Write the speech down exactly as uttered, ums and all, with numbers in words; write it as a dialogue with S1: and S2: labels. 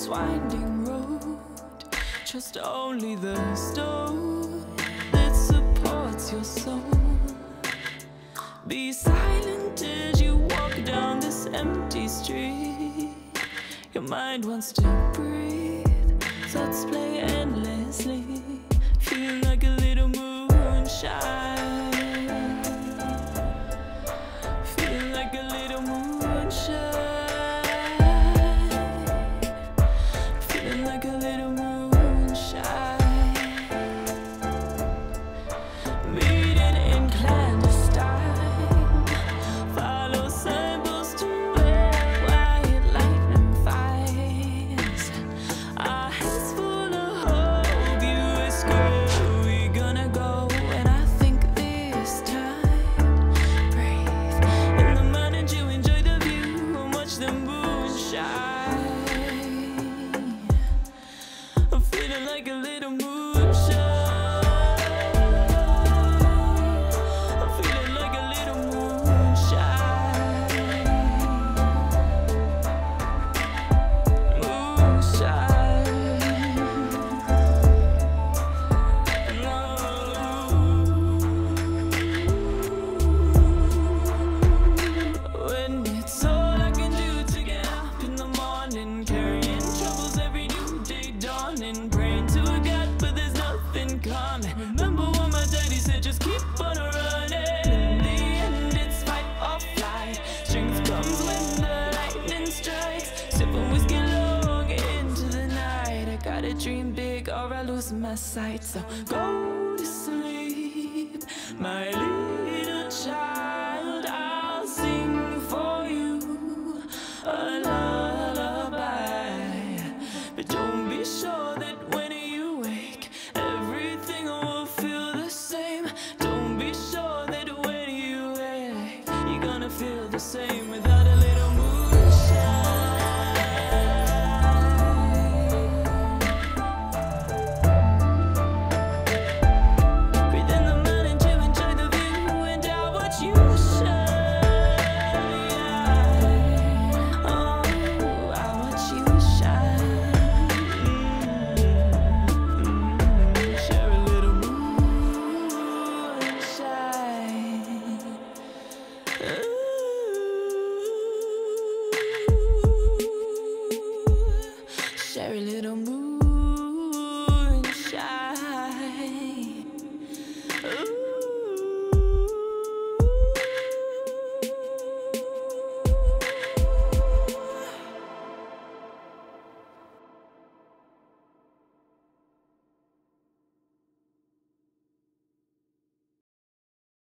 S1: this winding road. Trust only the stone that supports your soul. Be silent as you walk down this empty street. Your mind wants to breathe, thoughts play endlessly. Feel like a little moonshine. Feel like a little moonshine. Feeling like a little moonshine. Meeting in clandestine. Follow symbols to where white lightning finds. Our hands full of hope. You ask where we gonna go, and I think this time, breathe in the moment you enjoy the view and watch the moon shine. I'm feeling like a little moonshine. I'm feeling like a little moonshine. Moonshine. When it's all I can do to get up in the morning, carrying troubles every new day dawning, praying to a God, but there's nothing coming. Remember what my daddy said, just keep on running. In the end, it's fight or flight. Strength comes when the lightning strikes. Sipping whiskey long into the night. I gotta dream big or I lose my sight. So go to sleep, my little child. I'll sing for you a lullaby, but don't be sure that when you wake, everything will feel the same. Don't be sure that when you wake, you're gonna feel the same without a little moonshine. Breathe in the moment to enjoy the view, and I watch you shine. Oh, I watch you shine. Mm, share a little moonshine.